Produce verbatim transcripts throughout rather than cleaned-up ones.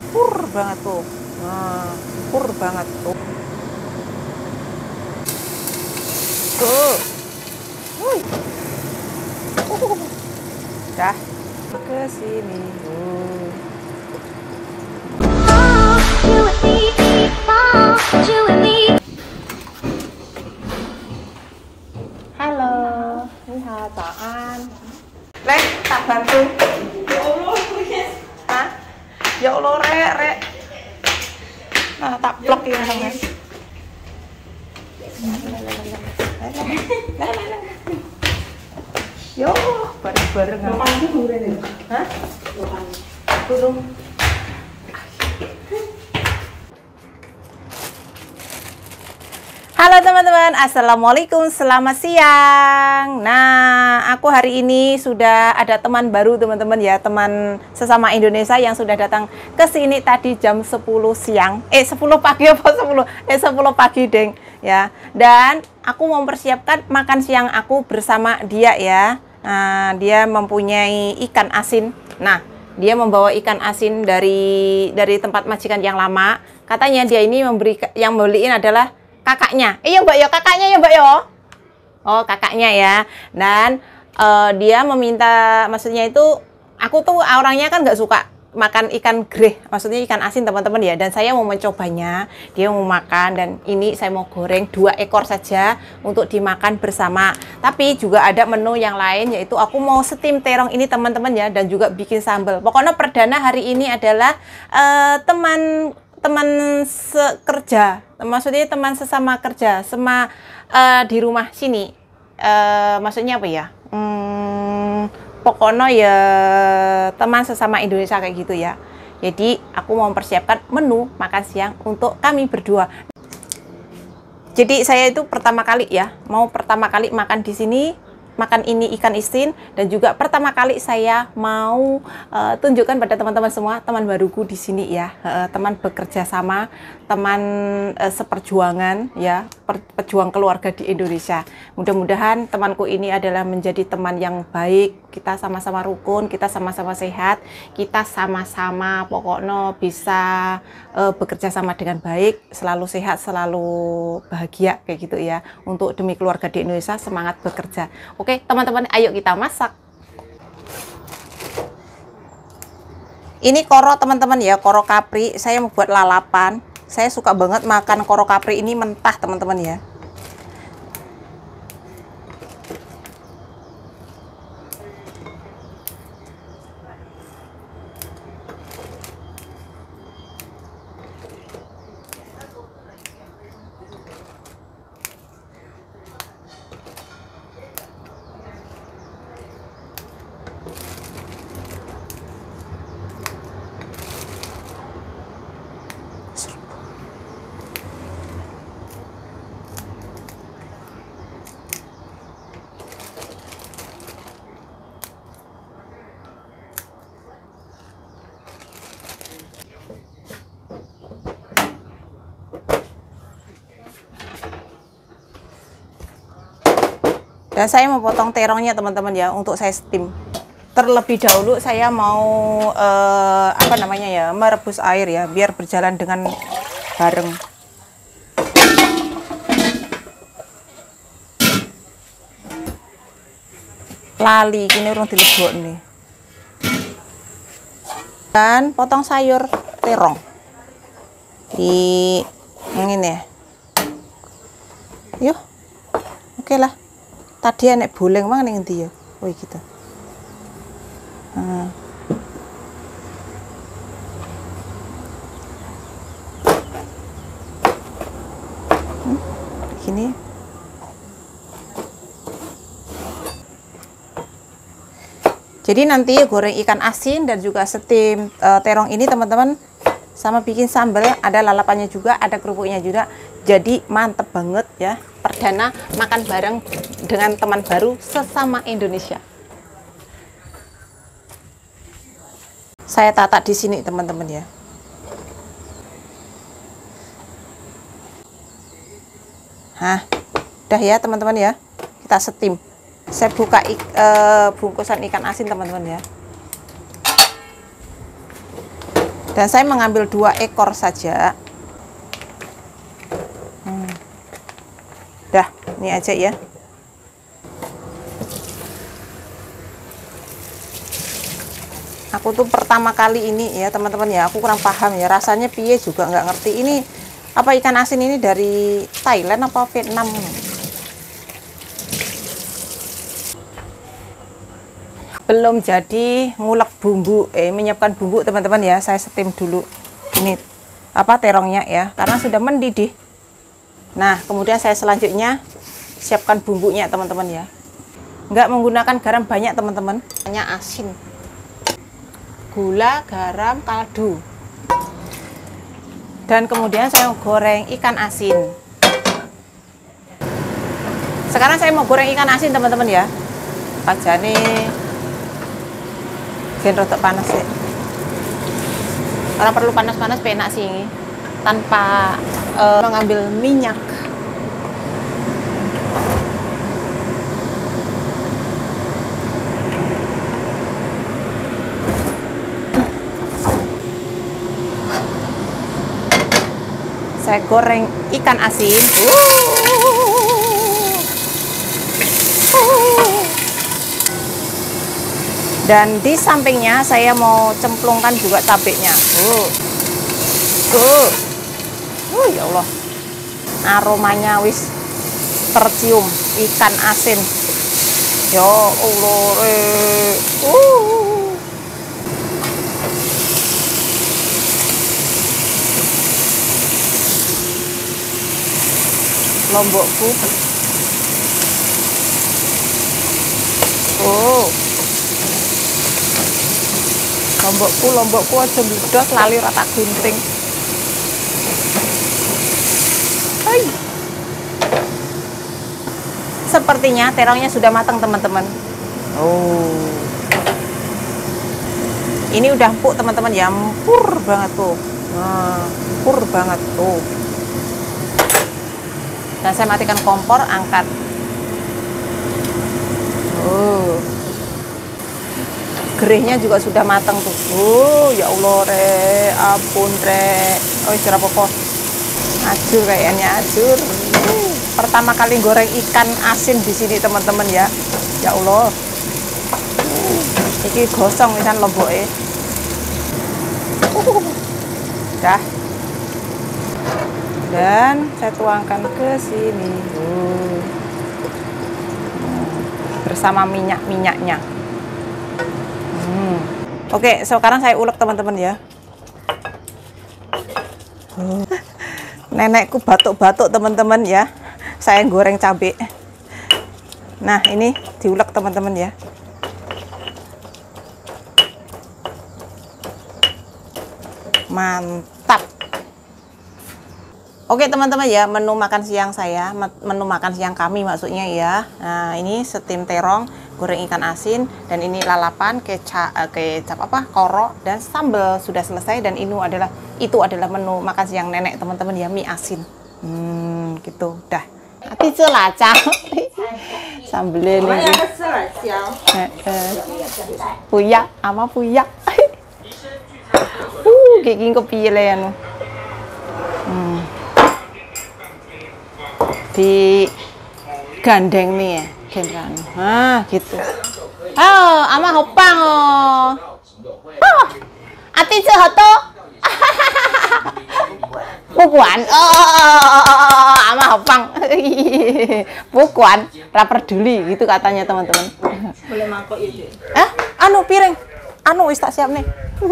pur banget tuh. Nah, pur banget tuh. Tuh. Wuih. Uh. Dah ke sini. Uh. Halo, ini Taan. Rek, tak bantu. Ya Allah, hah? Ya Allah, rek, rek. Nah, tak blok ya sama. Yo, bareng-bareng. Lopan itu ini. Hah? Lopan. Turun. Halo teman-teman, assalamualaikum, selamat siang. Nah, aku hari ini sudah ada teman baru teman-teman ya, teman sesama Indonesia yang sudah datang ke sini tadi jam sepuluh siang. Eh, sepuluh pagi apa sepuluh? Eh, sepuluh pagi, Deng. Ya. Dan aku mau mempersiapkan makan siang aku bersama dia ya. Nah, dia mempunyai ikan asin. Nah, dia membawa ikan asin dari dari tempat majikan yang lama. Katanya dia ini memberi yang beliin adalah kakaknya. Iya Mbak ya, kakaknya ya Mbak ya. Oh, kakaknya ya. Dan uh, dia meminta, maksudnya itu aku tuh orangnya kan nggak suka makan ikan greh, maksudnya ikan asin teman-teman ya. Dan saya mau mencobanya, dia mau makan dan ini saya mau goreng dua ekor saja untuk dimakan bersama. Tapi juga ada menu yang lain, yaitu aku mau steam terong ini teman-teman ya, dan juga bikin sambal. Pokoknya perdana hari ini adalah uh, teman teman sekerja, maksudnya teman sesama kerja, sama uh, di rumah sini. Uh, maksudnya apa ya? Hmm, pokoknya ya teman sesama Indonesia kayak gitu ya. Jadi aku mau mempersiapkan menu makan siang untuk kami berdua. Jadi saya itu pertama kali ya, mau pertama kali makan di sini. Makan ini ikan asin, dan juga pertama kali saya mau uh, tunjukkan pada teman-teman semua, teman baruku di sini ya, uh, teman bekerja sama, teman uh, seperjuangan ya, per, pejuang keluarga di Indonesia. Mudah-mudahan temanku ini adalah menjadi teman yang baik, kita sama-sama rukun, kita sama-sama sehat, kita sama-sama pokoknya bisa uh, bekerja sama dengan baik, selalu sehat, selalu bahagia kayak gitu ya, untuk demi keluarga di Indonesia, semangat bekerja. Oke teman-teman, ayo kita masak. Ini koro teman-teman ya, koro kapri. Saya mau buat lalapan. Saya suka banget makan koro kapri ini mentah teman-teman ya. Dan saya mau potong terongnya teman-teman ya, untuk saya steam. Terlebih dahulu saya mau eh, apa namanya ya, merebus air ya, biar berjalan dengan bareng. Lali ini urung dilebok nih. Dan potong sayur terong di ini ya. Yuk, oke lah. Tadi enek boleng mang ning endi ya? Oh gitu. Nah. Hmm, gini. Jadi nanti goreng ikan asin dan juga steam uh, terong ini teman-teman, sama bikin sambal, ada lalapannya juga, ada kerupuknya juga. Jadi mantep banget ya, perdana makan bareng dengan teman baru sesama Indonesia. Saya tata di sini teman-teman ya. Nah, udah ya teman-teman ya, kita steam. Saya buka ik, uh, bungkusan ikan asin teman-teman ya. Dan saya mengambil dua ekor saja. Hmm. Dah, ini aja ya. Aku tuh pertama kali ini ya teman-teman ya, aku kurang paham ya, rasanya piye juga nggak ngerti. Ini apa ikan asin ini dari Thailand apa Vietnam? Belum jadi ngulek bumbu, eh menyiapkan bumbu teman-teman ya. Saya steam dulu ini apa terongnya ya, karena sudah mendidih. Nah kemudian saya selanjutnya siapkan bumbunya teman-teman ya. Nggak menggunakan garam banyak teman-teman, hanya asin, gula, garam, kaldu. Dan kemudian saya goreng ikan asin. Sekarang saya mau goreng ikan asin teman-teman ya. Pajane gen rotok panas sih. Karena perlu panas-panas penak sih ini. Tanpa uh, mengambil minyak. Saya goreng ikan asin. Dan di sampingnya saya mau cemplungkan juga cabenya. Uh. Uh. Uh, ya Allah. Aromanya wis tercium ikan asin. Ya Allah. Eh. Uh. Lombokku. Oh. Lombokku, lombokku aja bludos lali rata gunting. Hai. Sepertinya terongnya sudah matang teman-teman. Oh. Ini udah empuk teman-teman ya, empur banget tuh. Nah, empur banget tuh. Dan saya matikan kompor, angkat. Oh. Gerihnya juga sudah matang tuh. Oh, ya Allah, re, ampun, re. Oh, istirahat apa? Ajur kayaknya, ajur. Uh, pertama kali goreng ikan asin di sini, teman-teman ya. Ya Allah. Uh, ini gosong ikan lomboknya. Uh, dah. Dan saya tuangkan ke sini. Uh. Bersama minyak-minyaknya. Hmm. Oke, sekarang saya ulek teman-teman ya. Hmm. Nenekku batuk-batuk teman-teman ya. Saya goreng cabai. Nah, ini diulek teman-teman ya. Mantap. Oke teman-teman ya, menu makan siang saya, menu makan siang kami maksudnya ya. Nah, ini steam terong, goreng ikan asin, dan ini lalapan, kecap, kecap apa, koro, dan sambal sudah selesai. Dan ini adalah itu adalah menu makan siang nenek teman-teman ya, mie asin. Hmm, gitu, dah. Hati celacah, sambelnya nih. Puyak, ama puyak. Uh, kayak kopi ya anu. Hmm. Di gandeng nih ya, genran. Ah, gitu. Oh, ama hopang oh. Oh, ati sehoto. Bukuan. Oh, oh, oh, oh, ama hopang. Bukuan, ra peduli gitu katanya teman-teman. Boleh mangkok itu. Eh, anu piring. Anu wis tak siap nih.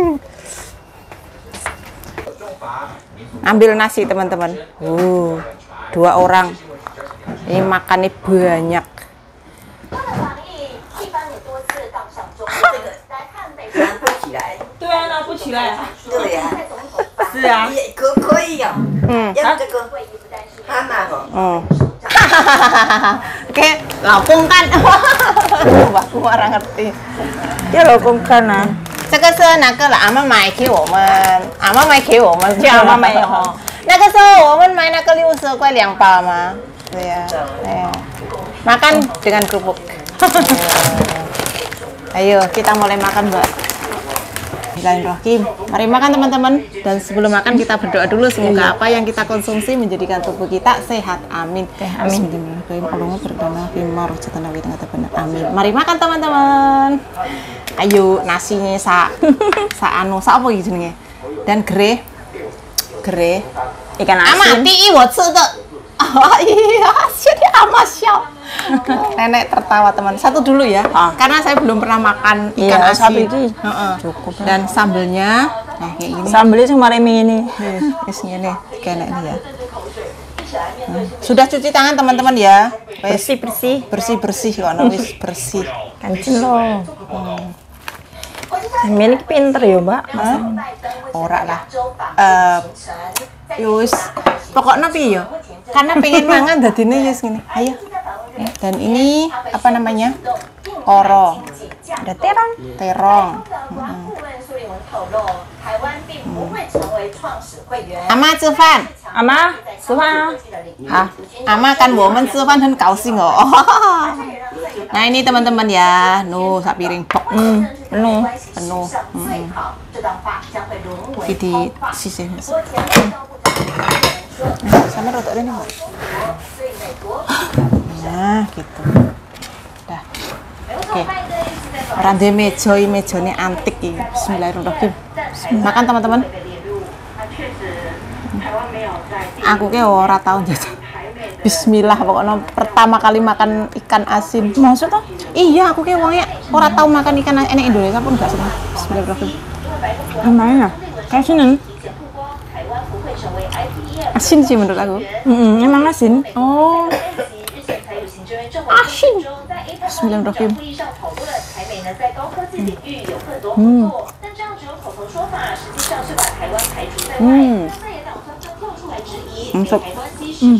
Ambil nasi teman-teman. Uh, dua orang. Ini makannya banyak. Oke, lapungkan. Aku orang ngerti. Ya lapungkan ah. 这个是那个了，阿妈买给我们，阿妈买给我们，叫阿妈买哦。那个时候我们买那个六十块两包吗？对呀，对呀。Makan dengan kerupuk. Ayo kita mulai makan, Mbak. Bismillahirrahmanirrahim. Mari makan teman-teman. Dan sebelum makan kita berdoa dulu semoga apa yang kita konsumsi menjadikan tubuh kita sehat. Amin. Amin. Allahumma berdana fimar jatana wa tengah benar. Amin. Mari makan teman-teman. Ayo nasinya sa sa anu sa apa gitu nih. Dan gere gere ikan asin. Ama di wo ci de. Oh iya, jadi amasyal. Nenek tertawa teman. Satu dulu ya, ah. Karena saya belum pernah makan ikan iya, asin. Itu uh-uh. Cukup. Dan sambelnya, nah kayak gini. Sambelnya cuma ini. Isinya nih, kayak ini ya. Hmm. Sudah cuci tangan teman-teman ya. Bersih bersih. Bersih bersih kok, wis bersih. Kancil loh. Hmm. Ini pinter ya mbak. Huh? Ora lah. Uh, Yus, pokoknya piye ya? Karena pengen mangan dadine yus gini. Ayo. Dan ini apa namanya? Koro. Ada terong. Terong. Hmm. Hmm. Ama 吃饭. Ama, 吃饭啊. Ah, Ama kan woman 吃饭很高兴哦. Nah ini teman-teman ya, nuh sak piring pok, hmm, penuh, penuh. Hmm. Di sisi. Sama rotok ini mbak. Nah gitu. Dah. Oke. Rande meja ini mejanya antik ini. Bismillahirrahmanirrahim. Makan teman-teman. Aku ke ora tau jajan. Bismillah pokoknya pertama kali makan ikan asin. Maksud tuh? Iya, aku kayak wongnya ora tahu makan ikan asin Indonesia pun enggak sih. Bismillahirrahmanirrahim. Gimana? Kayak sini. Asin sih menurut aku. Mm-mm, emang asin. Oh. Asin. Bismillahirrahmanirrahim. Hmm. Hmm. Mantap. Hmm.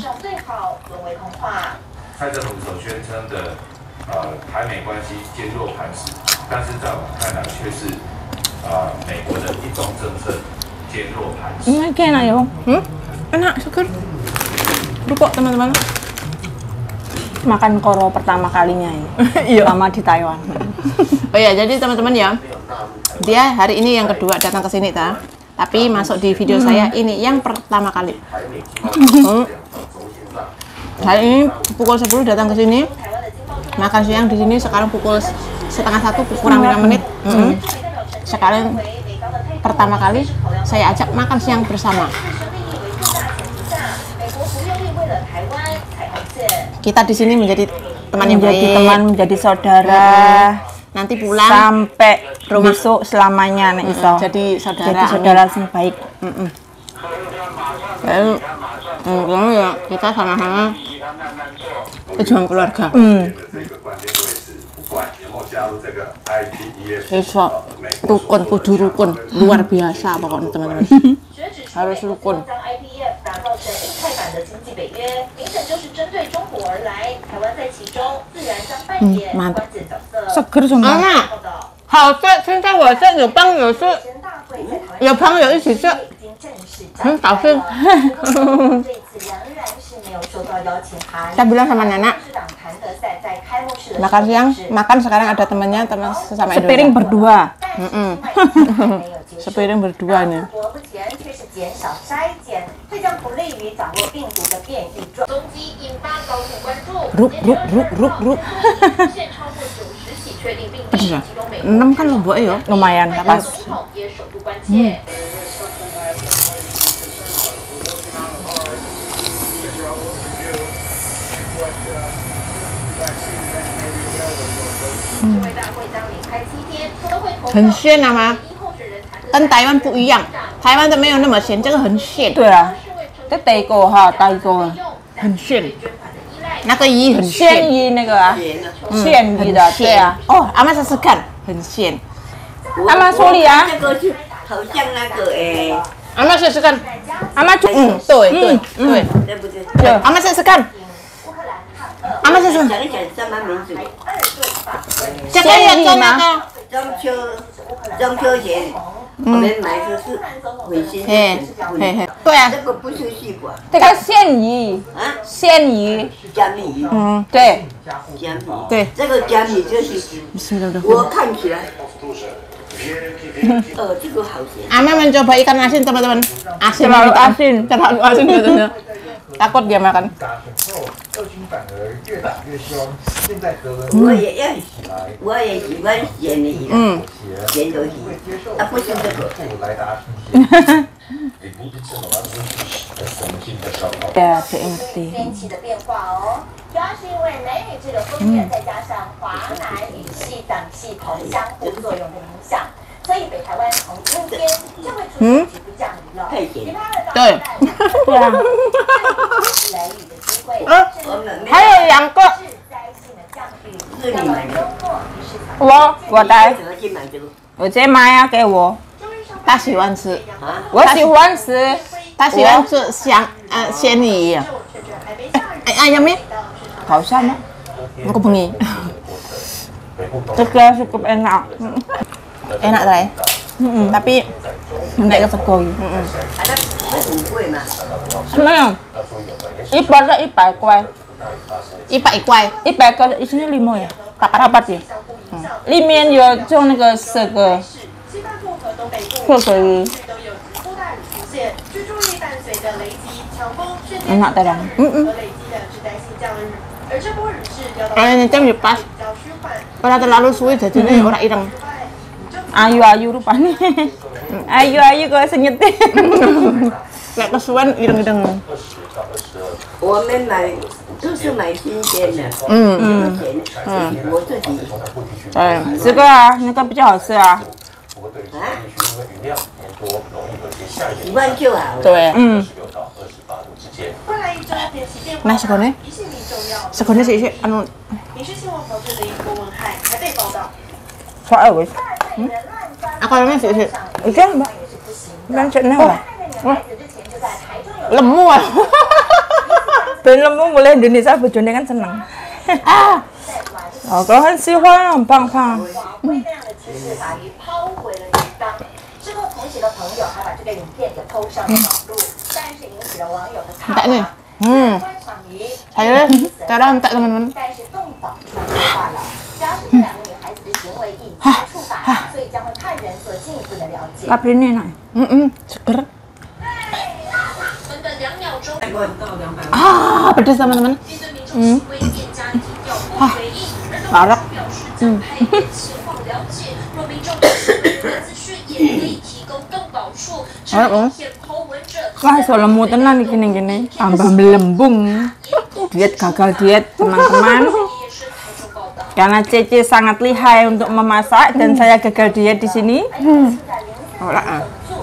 蔡政府所宣称的呃台美关系坚若磐石，但是在我们看来却是呃美国的一中政策坚若磐石。 Ini enak ya, Hmm? Enak, syukur. Lupa teman-teman. Makan koro pertama kalinya ini. Iya. Lama di Taiwan. Oh ya, jadi teman-teman ya, dia hari ini yang kedua datang ke sini ta. Tapi masuk di video hmm. saya ini yang pertama kali. Hmm. Hari ini pukul sepuluh datang ke sini. Makan siang di sini sekarang pukul setengah satu kurang lima menit. Hmm. Sekarang pertama kali saya ajak makan siang bersama. Kita di sini menjadi teman yang menjadi baik, teman, menjadi saudara. Nanti pulang sampai rumah. Besok selamanya nek Mm-mm. iso. Jadi saudara. Jadi saudara yang baik. Mm-mm. Lalu, mm, ya kita sama-sama pejuang keluarga. Hmm. Besok rukun, kudu rukun, luar biasa pokoknya teman-teman. Harus rukun. Hmm, mantap. Seger semua. Ama, 好吃，现在我这有帮有吃，有朋友一起吃，很好吃。Saya bilang sama Nana, makan siang, makan sekarang ada temannya, teman sesama Indonesia. Sepiring berdua. Mm-mm. Sepiring berdua nih. Ruk, ruk, ruk, ruk, ruk. Pedes ya? enam kan lombok ya? Lumayan pas. Hmm. Hmm. 很鲜啊吗？跟台湾不一样，台湾的没有那么咸，这个很咸。 对啊，这得过哈，带过， 很咸。那个鱼很鲜咸， 鱼那个啊，鲜鱼的，对啊。 哦，阿妈试试看，很咸。 阿妈说你啊， 那个是好像那个诶， 阿妈试试看。 阿妈就嗯，对对对对不对？ 对，阿妈试试看。阿妈试试。 讲一讲什么名字？ 这个也做那个。 中秋中秋节我们买的是回心嘿，嘿嘿，对啊。 这个不是西瓜这个鲜鱼， 啊， 鲜鱼， 加米， 嗯， 对， 加米， 对。 这个加米就是 Bismillahirrahmanirrahim. 我看起来呃，这个好咸。 Ama mencoba ikan asin teman-teman. Asin Terlalu ikan. asin. Terlalu asin katanya. Takut dia makan. 打成后，二军反而越打越凶。现在德文我也要，我也喜欢咸的鱼， 嗯， 咸的鱼，啊，不是这个。 来打挺咸。 Ya, dia ngerti. 天气的变化哦，主要是因为南雨这个锋面，再加上华南雨系等系统相互作用的影响，所以北台湾从今天就会出现局部降雨了。 太咸其。他的到对对啊，雷雨的机会， 我们没还有两个， 致灾性的降雨， 是你买的， 周末于市场。 我我带， 怎么去买这个？ 我姐买啊，给我。 他喜欢吃， 啊？ 我喜欢吃。 他喜欢吃香呃鲜鱼。哎ayamnya 好像吗？ aku bengi. Juga cukup enak. Enak tadi. Tapi enggak kesegoi. 啊，那那很贵嘛。 Senang. Ibaratnya ipai kue. Ipak ikwai. Ipai kue isinya lima ya? Rapat ya? 里面有就那个四个四个鱼。enak terang. Kalau ini jam pas. Kalau terlalu suwi jadinya orang ireng. Ayu-ayu rupanya. Ayu-ayu kok senyetin. Kayak kesuwen ireng-ireng. 我们买都是买新鲜的， 嗯嗯，咸的，我自己。 对， 这个啊，那个比较好吃啊。 啊？喜欢就好。 对. 嗯。 Nah segone, segone sih sih anu. 快喂！ Aku orangnya sih sih. Oke mbak. Kan cenah lah. Lemu ah. Ben lemu mulai Indonesia bojone kan seneng. Ah. Oh, kau kan喜欢棒棒。 之后同行的朋友还把这个影片给 po 上了网络，但是引起了网友的挞 Entek nih. 伐。 Hmm. 观赏鱼， Saya cara entek teman-teman. 但是动保出来化了，主要是这两个女孩子的行为已经触法，所以将会派人做进一步的了解。 Kapri ini enak. Hmm, seger. 短短两秒钟， Ah, pedas teman-teman. 面对民众行为，店家已经调不回应，而 Parah. 表示将派员前往了解，若民众有什么资讯也可以提供动保处。至于影片 po 文者。 Wah, so lemu tenan iki ning kene. Tambah melembung. Diet gagal diet, teman-teman. Karena Cece sangat lihai untuk memasak dan saya gagal diet di sini. Ora ah.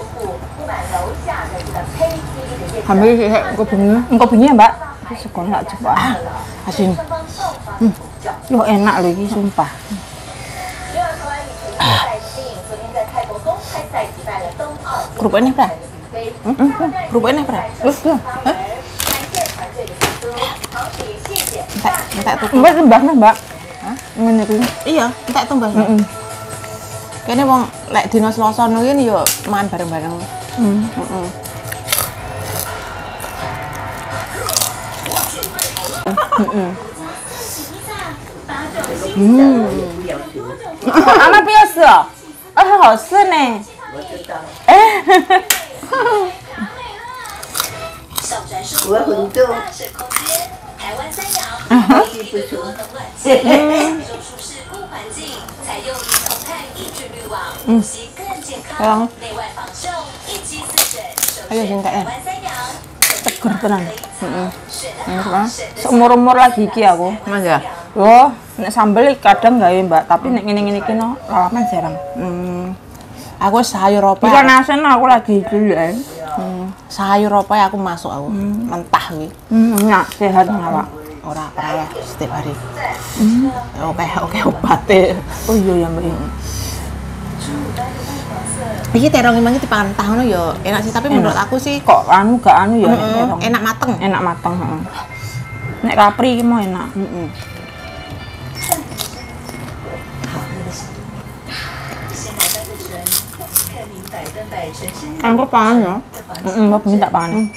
Ambil sih, engko bengi. Engko bengi ya, Mbak. Wis sekon tak coba. Asin. Hmm. Yo enak loh iki sumpah. Kerupuknya apa? Hmm? Kerupuknya apa? Terus tuh. Hah? Entek, entek tuh. Mbak sembahnya, Mbak. Hah? Ngene iki. Iya, entek tuh Mbak. Heeh. Kene wong lek dina Selasa ngono iki yo mangan bareng-bareng. Hmm. Heeh. Heeh. Hmm. Ama 不要吃哦，啊，很好吃呢。 我知道。 哎， 我很多。 台湾三洋唯一最多的暖气，宇宙舒适固环境，采用零碳碳抑制滤网，呼吸更健康，内外防臭，一机四审，首选台湾三洋。 seger tenan. Heeh. Hmm. Seumur-umur lagi iki aku. Mas ya. Yo, nek sambel kadang gawe, Mbak, tapi nek ngene-ngene iki no lalapan jarang. Hmm. Aku sayur apa? Ikan asin aku lagi duluan. Hmm. Sayur apa aku masuk aku. Mentah kuwi. Hmm, enak, sehat awak. Ora ora setiap hari. Hmm. Oke, oke obate. Oh iya ya, Mbak. Iki terong emang dipangan entah ngono ya enak sih, tapi menurut aku sih Kok anu gak anu ya, mm, terong. enak mateng. Enak mateng, heeh. Nek kapri iki mau enak. Heeh. Kan kok pangan ya? Heeh, mau minta pangan.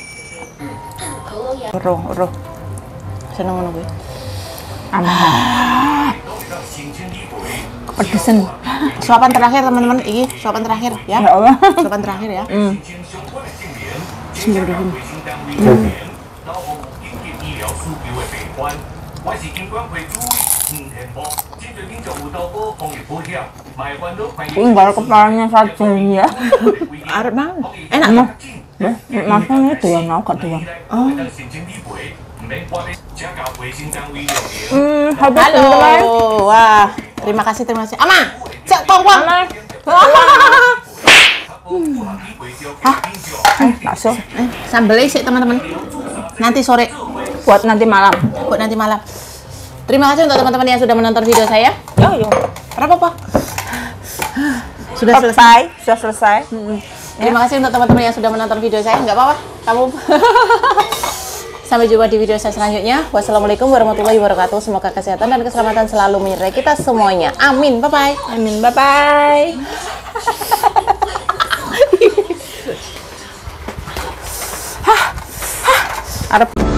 Roh, roh. Seneng ngono kuwi. Aman. Kepedesan. Suapan terakhir teman-teman, ini suapan terakhir ya. Ya Allah. Suapan terakhir ya. Hmm. Bismillahirrahmanirrahim. Tinggal kepalanya saja ya. Arep banget. Enak Nah, tuh. ya, masanya itu yang mau kok yang. Oh. Hmm, habis Halo. teman-teman. Wah, terima kasih terima kasih. Ama, cek tongkong. Ama. Hah? Eh, bakso. Eh, sambelnya sih teman-teman. Nanti sore Buat nanti malam. buat nanti malam. Terima kasih untuk teman-teman yang sudah menonton video saya. Yo yo. Berapa apa? Sudah selesai. Selesai, sudah selesai. Terima kasih untuk teman-teman yang sudah menonton video saya. Nggak apa-apa, kamu. Sampai jumpa di video saya selanjutnya. Wassalamualaikum warahmatullahi wabarakatuh. Semoga kesehatan dan keselamatan selalu menyertai kita semuanya. Amin. Bye bye. Amin, bye bye. Arep